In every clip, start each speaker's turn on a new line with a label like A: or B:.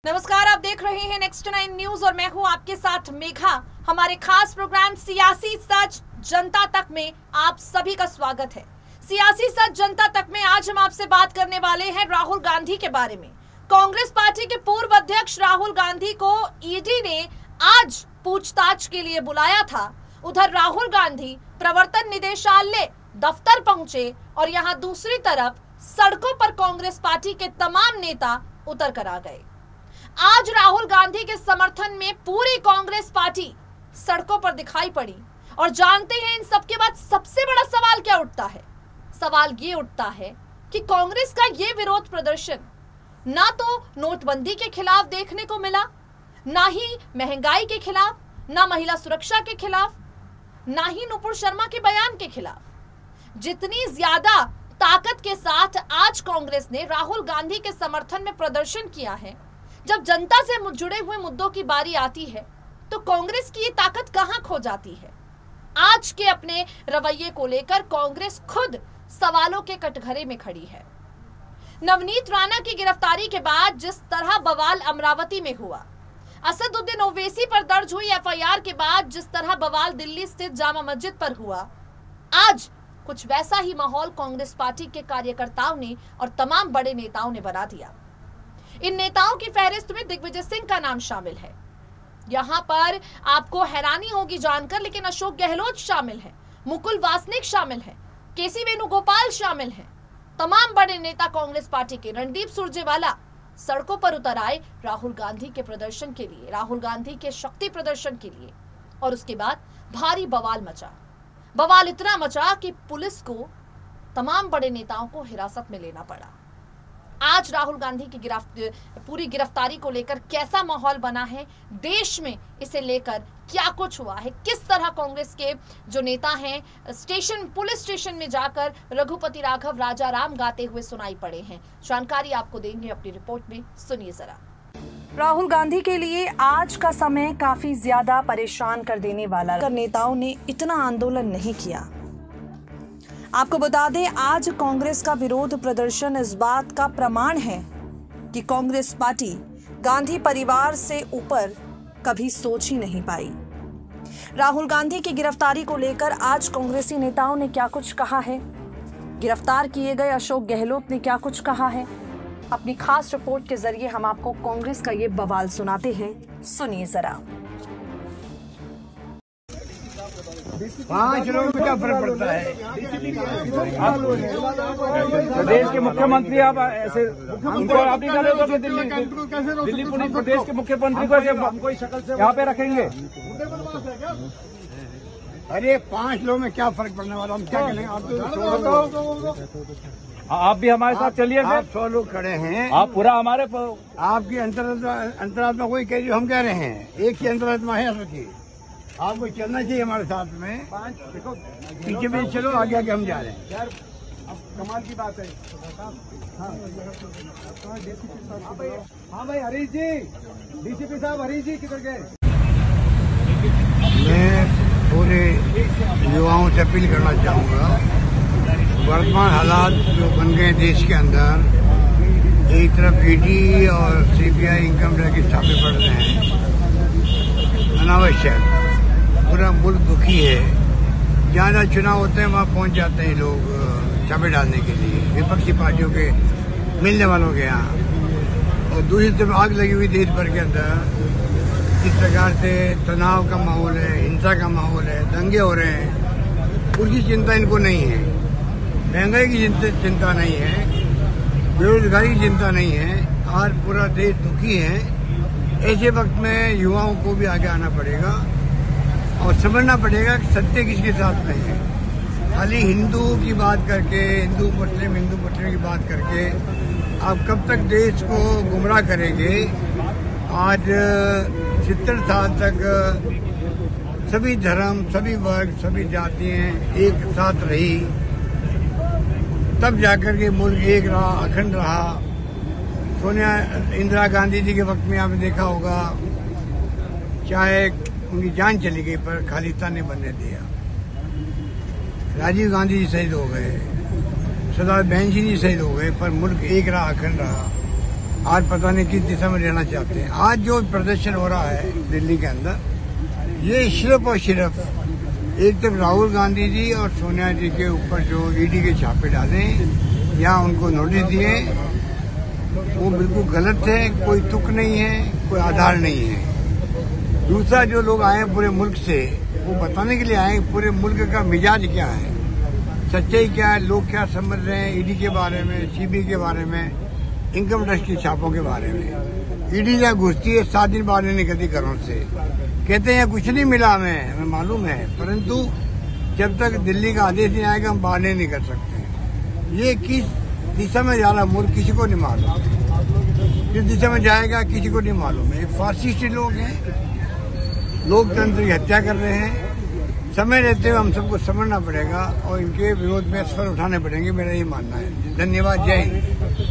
A: नमस्कार, आप देख रहे हैं नेक्स्ट 9 न्यूज और मैं हूं आपके साथ मेघा। हमारे खास प्रोग्राम सियासी सच जनता तक में आप सभी का स्वागत है। सियासी सच जनता तक में आज हम आपसे बात करने वाले हैं राहुल गांधी के बारे में। कांग्रेस पार्टी के पूर्व अध्यक्ष राहुल गांधी को ईडी ने आज पूछताछ के लिए बुलाया था। उधर राहुल गांधी प्रवर्तन निदेशालय दफ्तर पहुंचे और यहां दूसरी तरफ सड़कों पर कांग्रेस पार्टी के तमाम नेता उतर कर आ गए। आज राहुल गांधी के समर्थन में पूरी कांग्रेस पार्टी सड़कों पर दिखाई पड़ी और जानते हैं इन सबके बाद सबसे बड़ा सवाल क्या उठता है। सवाल ये उठता है कि कांग्रेस का ये विरोध प्रदर्शन ना तो नोटबंदी के खिलाफ देखने को मिला, ना ही महंगाई के खिलाफ, ना महिला सुरक्षा के खिलाफ, ना ही नुपुर शर्मा के बयान के खिलाफ। जितनी ज्यादा ताकत के साथ आज कांग्रेस ने राहुल गांधी के समर्थन में प्रदर्शन किया है, जब जनता से जुड़े हुए मुद्दों की बारी आती है तो कांग्रेस की ये ताकत कहां खो जाती है। आज के अपने रवैये को लेकर कांग्रेस खुद सवालों के कटघरे में खड़ी है। नवनीत राणा की गिरफ्तारी के बाद जिस तरह बवाल अमरावती में हुआ, असदुद्दीन ओवैसी पर दर्ज हुई एफआईआर के बाद जिस तरह बवाल दिल्ली स्थित जामा मस्जिद पर हुआ, आज कुछ वैसा ही माहौल कांग्रेस पार्टी के कार्यकर्ताओं ने और तमाम बड़े नेताओं ने बना दिया। इन नेताओं की फहरिस्त में दिग्विजय सिंह का नाम शामिल है। यहां पर आपको हैरानी होगी जानकर, लेकिन अशोक गहलोत शामिल है, मुकुल वासनिक शामिल है, केसी वेणुगोपाल शामिल हैं। तमाम बड़े नेता कांग्रेस पार्टी के, रणदीप सुरजेवाला सड़कों पर उतर आए राहुल गांधी के प्रदर्शन के लिए, राहुल गांधी के शक्ति प्रदर्शन के लिए। और उसके बाद भारी बवाल मचा। बवाल इतना मचा कि पुलिस को तमाम बड़े नेताओं को हिरासत में लेना पड़ा। आज राहुल गांधी की पूरी गिरफ्तारी को लेकर कैसा माहौल बना है, देश में इसे लेकर क्या कुछ हुआ है, किस तरह कांग्रेस के जो नेता हैं पुलिस स्टेशन में जाकर रघुपति राघव राजा राम गाते हुए सुनाई पड़े हैं, जानकारी आपको देंगे अपनी रिपोर्ट में, सुनिए जरा।
B: राहुल गांधी के लिए आज का समय काफी ज्यादा परेशान कर देने वाला। नेताओं ने इतना आंदोलन नहीं किया। आपको बता दें, आज कांग्रेस का विरोध प्रदर्शन इस बात का प्रमाण है कि कांग्रेस पार्टी गांधी परिवार से ऊपर कभी सोच ही नहीं पाई। राहुल गांधी की गिरफ्तारी को लेकर आज कांग्रेसी नेताओं ने क्या कुछ कहा है, गिरफ्तार किए गए अशोक गहलोत ने क्या कुछ कहा है, अपनी खास रिपोर्ट के जरिए हम आपको कांग्रेस का ये बवाल सुनाते हैं, सुनिए जरा।
C: 5 लोगों को क्या फर्क पड़ता है? प्रदेश के मुख्यमंत्री आप ऐसे उनको आप नहीं कर रहे हो कि दिल्ली पुलिस प्रदेश के मुख्यमंत्री को कोई शक्ल से यहाँ पे रखेंगे? अरे 5 लोगों में क्या फर्क पड़ने वाला, हम क्या करेंगे? आप भी हमारे साथ चलिए। आप 100 लोग खड़े हैं, आप पूरा हमारे आपकी अंतरात्मा कोई कह रही, हम कह रहे हैं एक ही अंतरात्मा है असर की। आपको चलना चाहिए हमारे साथ में। देखो पीछे पीछे चलो, आगे आगे हम जा रहे हैं। यार अब कमाल की बात है। हाँ भाई हरीश जी, डीसीपी साहब हरीश जी किधर गए? मैं पूरे युवाओं से अपील करना चाहूँगा, वर्तमान हालात जो बन गए देश के अंदर, एक तरफ ईडी और सीबीआई इनकम टैक्स के छापे पड़ रहे हैं अनावश्यक, पूरा मुल्क दुखी है। जहाँ जहाँ चुनाव होते हैं वहाँ पहुँच जाते हैं लोग छापे डालने के लिए, विपक्षी पार्टियों के मिलने वालों के यहाँ। और दूसरी तरफ आग लगी हुई देश भर के अंदर, जिस प्रकार से तनाव का माहौल है, हिंसा का माहौल है, दंगे हो रहे हैं, उसकी चिंता इनको नहीं है। महंगाई की चिंता नहीं है, बेरोजगारी की चिंता नहीं है, आज पूरा देश दुखी है। ऐसे वक्त में युवाओं को भी आगे आना पड़ेगा और समझना पड़ेगा कि सत्य किसके साथ में है। खाली हिंदू की बात करके, हिंदू मुस्लिम की बात करके आप कब तक देश को गुमराह करेंगे। आज 70 साल तक सभी धर्म, सभी वर्ग, सभी जातियां एक साथ रही, तब जाकर के मुल्क एक रहा, अखंड रहा। इंदिरा गांधी जी के वक्त में आपने देखा होगा, चाहे उनकी जान चली गई पर खालिस्तान ने बनने दिया। राजीव गांधी जी शहीद हो गए, सरदार बहन जी शहीद हो गए, पर मुल्क एक रहा, अखंड रहा। आज पता नहीं किस दिशा में रहना चाहते हैं। आज जो प्रदर्शन हो रहा है दिल्ली के अंदर, ये सिर्फ और सिर्फ एक तरफ राहुल गांधी जी और सोनिया जी के ऊपर जो ईडी के छापे डाले या उनको नोटिस दिए, वो बिल्कुल गलत है, कोई तुक नहीं है, कोई आधार नहीं है। दूसरा, जो लोग आए पूरे मुल्क से, वो बताने के लिए आए पूरे मुल्क का मिजाज क्या है, सच्चाई क्या है, लोग क्या समझ रहे हैं ईडी के बारे में, सीबीआई के बारे में, इनकम टैक्स के छापों के बारे में। ईडी जहाँ घुसती है 7 दिन बाद नहीं निकलती घरों से, कहते हैं कुछ नहीं मिला हमें मालूम है, परंतु जब तक दिल्ली का आदेश नहीं आएगा हम बाहर नहीं निकल सकते। ये किस दिशा में जा रहा मुल्क किसी को नहीं मालूम, किस दिशा में जाएगा किसी को नहीं मालूम है। फासिस्ट लोग हैं, लोकतंत्र की हत्या कर रहे हैं। समय रहते हुए हम सबको समझना पड़ेगा और इनके विरोध में स्वर उठाने पड़ेंगे, मेरा ये मानना है। धन्यवाद, जय हिंद।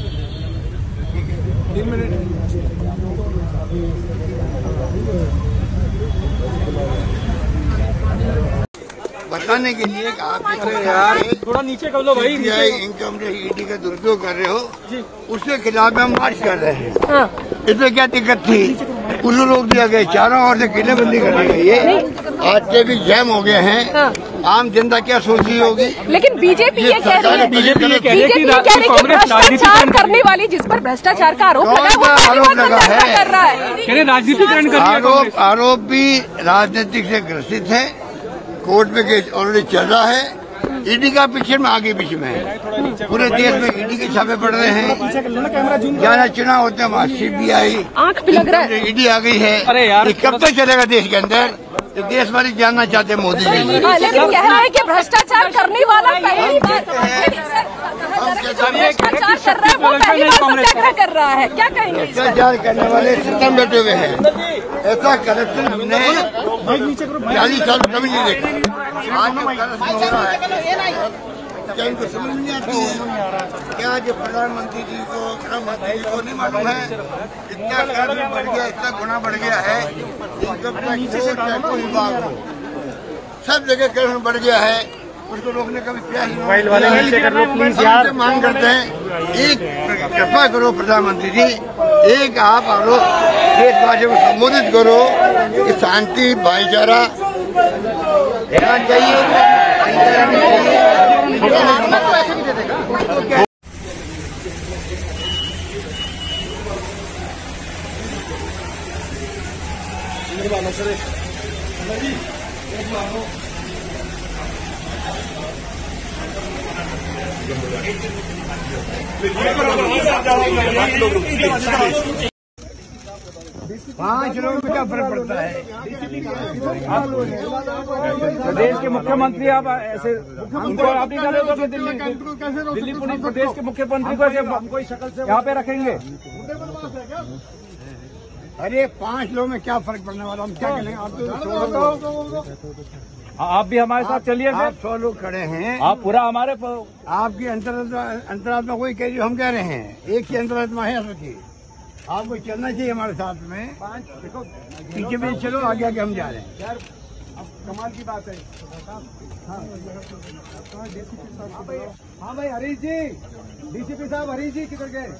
C: बताने के लिए
D: यार थोड़ा नीचे कर लो भाई।
C: इनकम ईडी का दुरुपयोग कर रहे हो, उसके खिलाफ हम मार्च कर रहे हैं। इसमें क्या दिक्कत थी? उल्लू रोक दिया गया, चारों ओर से किलेबंदी कर दी गई है। आज के भी जैम हो गए हैं। आम जनता क्या सोच रही होगी?
E: लेकिन बीजेपी ये कह रही है, बीजेपी ये कह रही है कि भ्रष्टाचार करने वाली, जिस पर भ्रष्टाचार का आरोप लगा है,
D: राजनीतिकरण कर रही है।
C: आरोप भी राजनीतिक से ग्रसित है। कोर्ट में केस ऑलरेडी चल रहा है। ईडी का पीछे में आगे पीछे में है, पूरे देश में ईडी के छापे पड़ रहे हैं। जहाँ चुनाव होते हैं वहाँ सीबीआई,
E: आंख भी लग रहा है,
C: ईडी आ गई है।
D: अरे यार,
C: कब तक चलेगा देश के अंदर? तो देश वाले जानना चाहते हैं मोदी जी।
E: लेकिन कह रहा है कि भ्रष्टाचार करने वाला पहली बार भ्रष्टाचार कर रहा है, वो पहली बार सत्याग्रह कर रहा है, क्या कहेंगे?
C: भ्रष्टाचार करने वाले सिस्टम बैठे हुए हैं। ऐसा करप्शन हमने 40 साल कभी नहीं देखा। आज जो करप्शन हो रहा है, क्या इनको समझ नहीं आती है? क्या जो प्रधानमंत्री जी को, गृह मंत्री जी को नहीं मालूम है? इतना कर बढ़ गया, इतना गुना बढ़ गया है। इनकम टैक्स हो चाहे कोई विभाग हो, सब जगह करप्शन बढ़ गया है। उसको रोकने का भी प्रयास मांग करते हैं। एक कृपा करो प्रधानमंत्री जी, एक आप लोग देशवासियों को संबोधित करो कि शांति भाईचारा रहना चाहिए। पांच लोगों को क्या फर्क पड़ता है?
D: प्रदेश के मुख्यमंत्री आप ऐसे उनको आप नहीं कर रहे हो, दिल्ली पुलिस प्रदेश के मुख्यमंत्री को कोई शक्ल से यहाँ पे रखेंगे?
C: अरे 5 लोगों में क्या फर्क पड़ने वाला? हम क्या करेंगे?
D: आप भी हमारे साथ चलिए।
C: आप 100 लोग खड़े हैं,
D: आप पूरा हमारे
C: आपकी अंतरात्मा कोई कह रही हम कह रहे हैं, एक ही अंतरात्मा है असर की। आपको चलना चाहिए हमारे साथ में। देखो पीछे पीछे चलो, आगे आगे हम जा रहे हैं।
D: यार अब कमाल की बात है। हाँ भाई हरीश जी, डीसीपी साहब हरीश जी किधर गए?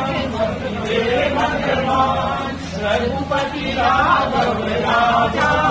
F: रघुपति राघव राजा